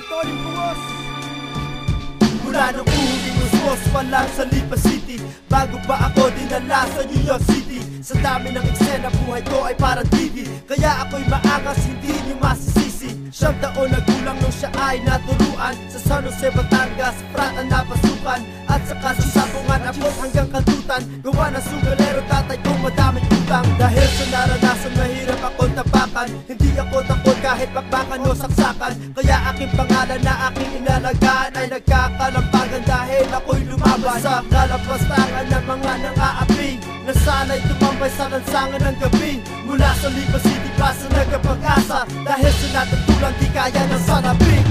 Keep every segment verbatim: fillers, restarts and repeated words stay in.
Tony Pungos. Mula nung uwi Musmos pa lang sa Lipa City, bago pa ako dinala sa New York City. Sa dami ng eksena, buhay ko ay parang T V, kaya ako'y maangas, hindi niyo masisisi. Siyam taon na gulang nung siya ay naturuan sa San Jose, Batangas, Prata na pasukan. At saka sa sabungan, abot hanggang kantutan. Gawa na sugalero, tatay kong madaming utang. Dahil sa naranasan, mahirap akong tapakan. Hindi ako takot kahit bakbakan o saksakan. Kaya aking pangalan na aking inalagaan ay nagkakalampagan dahil ako'y lumaban sa kalapastangan ng mga nang-aapi na sana'y tumambay sa lansangan ng gabi. Mula sa Lipa City pa sa nagapag-asa, dahil sa natutulang di kaya ng sanapin.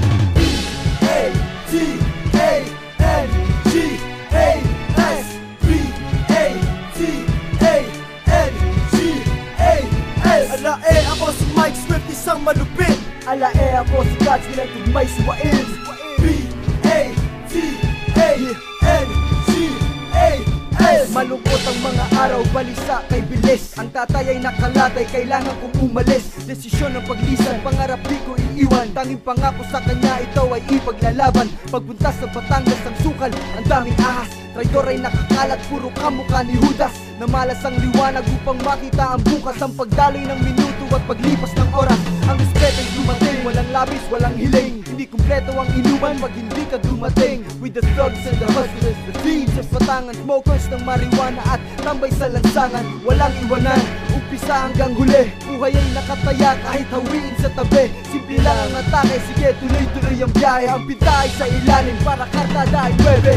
B A T A N G A S B A T A N G A S. Ala eh, ako si Mike Swift, isang malupit. Ala eh, ako si Gods, ginagtugmay si Wails. B A T A N G A S. Malungkot ang mga araw, balisa kay bilis. Ang tatay ay nakalatay, kailangan kong umalis. Desisyon ng paglisan, pangarap di ko iiwan. Tanging pangako sa kanya, ito ay ipaglalaban. Pagpunta sa Batangas ang sukal, ang daming ahas. Traidor ay nakakalat, puro kamukha ni Judas. Namalas ang liwanag upang makita ang bukas. Ang pagdaloy ng minuto at paglipas ng oras. Ang respeto ay dumating, walang labis, walang hiling. Hindi kumpleto ang inuman pag hindi ka dumating. With the thugs and the hustlers, the thieves of Batangan, smokers ng marijuana at tambay sa lansangan. Walang iwanan, umpisa hanggang huli. Buhay ay nakataya kahit hawiin sa tabi. Simple lang ang atake, sige tuloy-tuloy ang biyahe. Ang pinta ay sa ilalim para kartada ay nueve.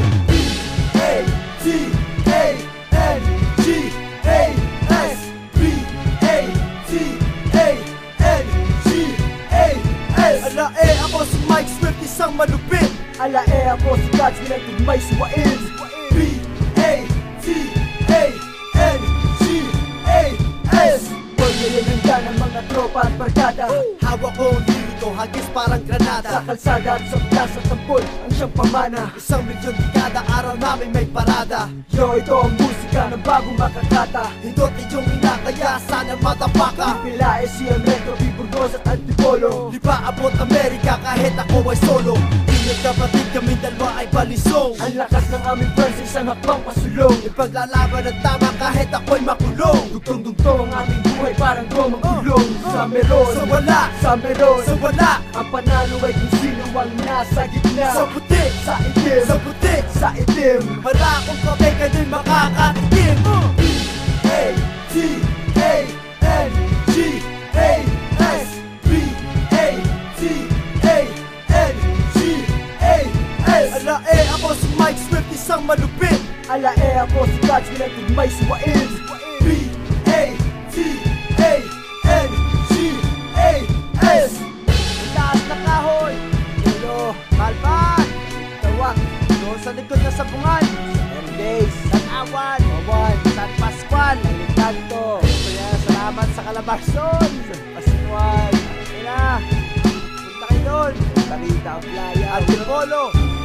B A T A N G A S B A T A N G A S. Ala eh, ako si Mike Swift, isang malupit. Ala eh, ako si Gods, ginagtugmay si Wails. B A T A N G A S. Paglayaganda ng mga tropa at barkada. Hawak ko ang dito, hagis parang granada. Sa kalsada at sa plaza tampol ang siyang pamana. Isang milyon di kada araw namin may parada. Yo, ito ang musika ng bagong makakata. Hindot iyong ina, kaya sana matapaka. Pila, S C M, Metro, Burgos at Antipolo. Di ba abot Amerika kahit ako ay solo. Ingat kapatid kami dalawa ay balisong. Ang lakas ng aming friends, isang hakbang pasulong. Ipaglalaban ng tama kahit ako'y makulong. Dugtong-dugtong ang aming buhay parang gomang gulong. Sa meron, Sa wala, sa meron, sa wala. ang panalo ay kung sino ang nasa gitna. Sa puti, Sa itim, sa puti, sa itim. para akong kape ka din makakatikim. B A T A N G A S B A T A N G A S. Ala eh, ako si Mike Swift, isang malupit. Ala eh, ako si Gods, ginagtugmay si Wails. B A T A N G A S. Taas na kahoy, Hello, Malpan, Tawak, doon sa likod na sabungan. M Days, San Awan, Awan, San Pascual, Alicanto. Kaya salamat sa Calabarzon, San Pascual. Kaya, punta kayo doon. Tarita ang playa, Antipolo.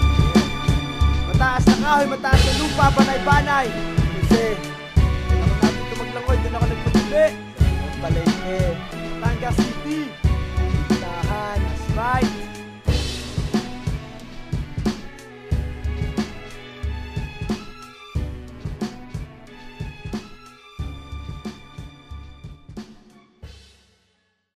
Mataas na kahoy, mataas na lupa, banay-banay. Kasi, ako natin ito maglangoy, doon ako nagpatili. Sa Palengke, Batangas City. Tahan, Sprite.